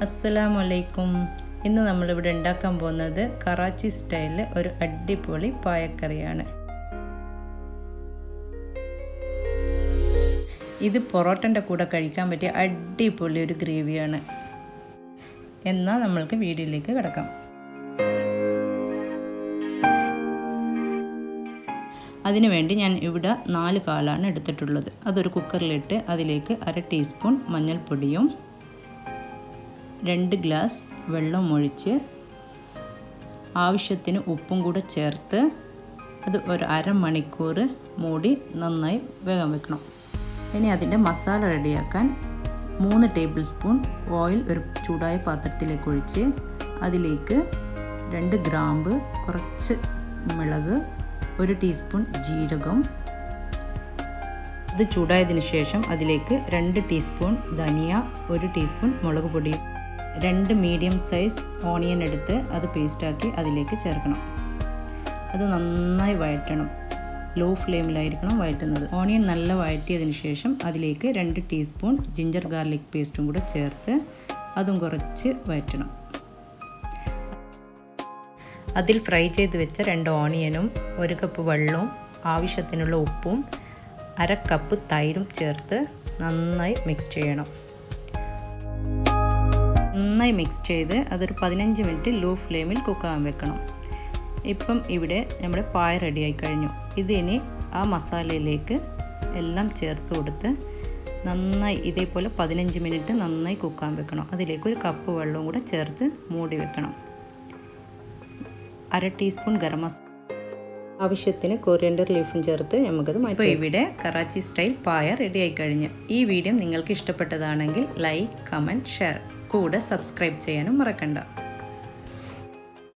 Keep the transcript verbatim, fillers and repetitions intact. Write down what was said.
അസ്സലാമു അലൈക്കും. ഇന്ന് നമ്മളിവിടെ ഉണ്ടാക്കാൻ പോകുന്നത് കറാച്ചി സ്റ്റൈലിൽ ഒരു അടിപൊളി പായക്കറിയാണ്. ഇത് പൊറോട്ടൻ്റെ കൂടെ കഴിക്കാൻ പറ്റിയ അടിപൊളി ഒരു ഗ്രേവിയാണ്. എന്നാൽ നമ്മൾക്ക് വീഡിയോയിലേക്ക് കിടക്കാം. അതിനുവേണ്ടി ഞാൻ ഇവിടെ നാല് കാലാണ് എടുത്തിട്ടുള്ളത്. അതൊരു കുക്കറിലിട്ട് അതിലേക്ക് അര ടീസ്പൂൺ മഞ്ഞൾപ്പൊടിയും രണ്ട് ഗ്ലാസ് വെള്ളം ഒഴിച്ച് ആവശ്യത്തിന് ഉപ്പും കൂടെ ചേർത്ത് അത് ഒരു അരമണിക്കൂർ മൂടി നന്നായി വേഗം വെക്കണം. ഇനി അതിൻ്റെ മസാല റെഡിയാക്കാൻ മൂന്ന് ടേബിൾ സ്പൂൺ ഓയിൽ ഒരു ചൂടായ പാത്രത്തിലേക്ക് ഒഴിച്ച് അതിലേക്ക് രണ്ട് ഗ്രാമ്പ്, കുറച്ച് മുളക്, ഒരു ടീസ്പൂൺ ജീരകം, ഇത് ചൂടായതിന് ശേഷം അതിലേക്ക് രണ്ട് ടീസ്പൂൺ ധനിയ, ഒരു ടീസ്പൂൺ മുളക് പൊടി, രണ്ട് മീഡിയം സൈസ് ഓണിയൻ എടുത്ത് അത് പേസ്റ്റാക്കി അതിലേക്ക് ചേർക്കണം. അത് നന്നായി വഴറ്റണം. ലോ ഫ്ലെയിമിലായിരിക്കണം വഴറ്റുന്നത്. ഓണിയൻ നല്ല വഴറ്റിയതിന് ശേഷം അതിലേക്ക് രണ്ട് ടീസ്പൂൺ ജിഞ്ചർ ഗാർലിക് പേസ്റ്റും കൂടെ ചേർത്ത് അതും കുറച്ച് വഴറ്റണം. അതിൽ ഫ്രൈ ചെയ്ത് വെച്ച രണ്ട് ഓണിയനും ഒരു കപ്പ് വെള്ളവും ആവശ്യത്തിനുള്ള ഉപ്പും അര കപ്പ് തൈരും ചേർത്ത് നന്നായി മിക്സ് ചെയ്യണം. നന്നായി മിക്സ് ചെയ്ത് അതൊരു പതിനഞ്ച് മിനിറ്റ് ലോ ഫ്ലെയിമിൽ കുക്കാകാൻ വെക്കണം. ഇപ്പം ഇവിടെ നമ്മുടെ പായ റെഡിയായി കഴിഞ്ഞു. ഇതിനി ആ മസാലയിലേക്ക് എല്ലാം ചേർത്ത് കൊടുത്ത് നന്നായി ഇതേപോലെ പതിനഞ്ച് മിനിറ്റ് നന്നായി കുക്കാൻ വെക്കണം. അതിലേക്ക് ഒരു കപ്പ് വെള്ളവും കൂടെ ചേർത്ത് മൂടി വെക്കണം. അര ടീസ്പൂൺ ഗരം മസാല, ആവശ്യത്തിന് കൊറിയൻഡർ ലീഫും ചേർത്ത് നമുക്കത് മാറ്റി. ഇപ്പോൾ ഇവിടെ കറാച്ചി സ്റ്റൈൽ പായ റെഡിയായി കഴിഞ്ഞു. ഈ വീഡിയോ നിങ്ങൾക്ക് ഇഷ്ടപ്പെട്ടതാണെങ്കിൽ ലൈക്ക്, കമൻറ്റ്, ഷെയർ, കൂടെ സബ്സ്ക്രൈബ് ചെയ്യാനും മറക്കണ്ട.